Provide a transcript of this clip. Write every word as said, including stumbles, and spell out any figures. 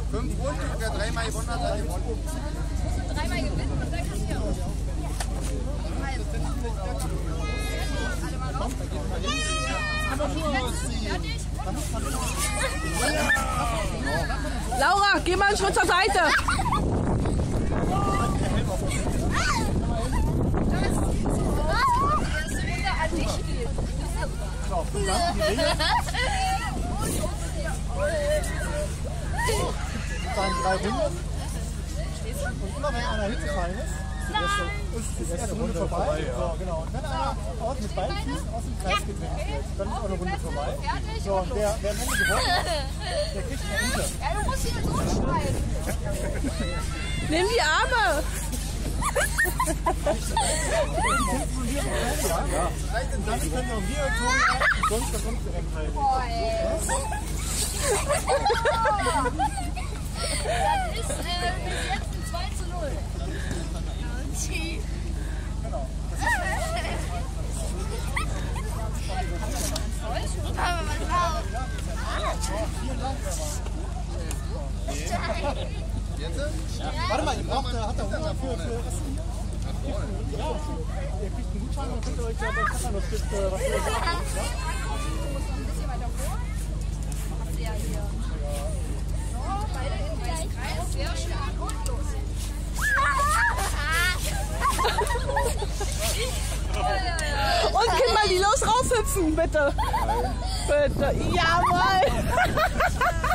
Fünf Runden, wer dreimal gewonnen hat, hat gewonnen. Dreimal gewinnen und dann kannst du ja auch. Laura, geh mal einen Schritt zur Seite. Drei Runden. Und immer wenn einer Hitzefallen ist, ist die erste Runde vorbei. vorbei ja. So, genau. Und wenn einer aus mit beiden Füßen aus dem Kreis gedrängt wird, dann ist auch eine Runde vorbei. So, und der, der am Ende gewonnen hat, der kriegt eine Ente. Ja, du musst hier so schreien. Nimm die Arme. Ja. Und dann können wir um die Tour und sonst das uns direkt halten. Boah, ey. Das ist äh, bis jetzt ein zwei zu null. Genau. Aber was auch. Vielen Dank, warte mal, ihr braucht, hat der Hunger für, für Essen hier? Ja, ihr kriegt einen Gutschein und könnt euch ja bei Katalog-Tipp was ihr sagt. Du musst noch ein bisschen weiter vor. Habt ihr ja hier. So, beide in den Kreis. Sehr stark und los. Und Kind mal die los raufhüpfen, bitte. Bitte. Jawohl.